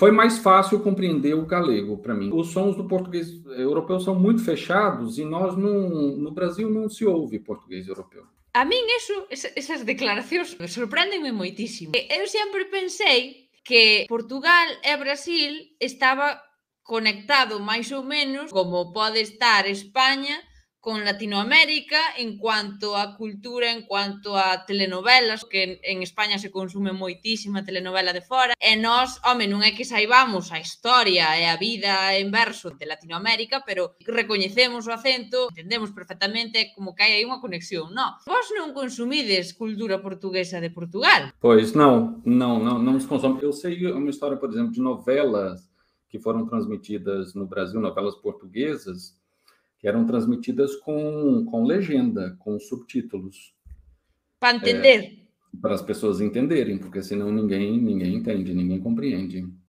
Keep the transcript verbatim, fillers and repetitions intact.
foi mais fácil compreender o galego para mim. Os sons do português europeu são muito fechados e nós não, no Brasil não se ouve português europeu. A min eso, esas declaracións sorpréndenme moitísimo. Eu sempre pensei que Portugal e Brasil estaba conectado máis ou menos como pode estar España con Latinoamérica en cuanto a cultura, en cuanto a telenovelas, que en España se consume moitísima telenovela de fora, e nós, home, non é que saibamos a historia e a vida en verso de Latinoamérica, pero recoñecemos o acento, entendemos perfectamente como que hai aí unha conexión, non? Vos non consumides cultura portuguesa de Portugal? Pois não, não, não, não se consome. Eu sei uma história, por exemplo, de novelas que foram transmitidas no Brasil, novelas portuguesas, que eram transmitidas com, com legenda, com subtítulos. Para entender. É, para as pessoas entenderem, porque senão ninguém, ninguém entende, ninguém compreende.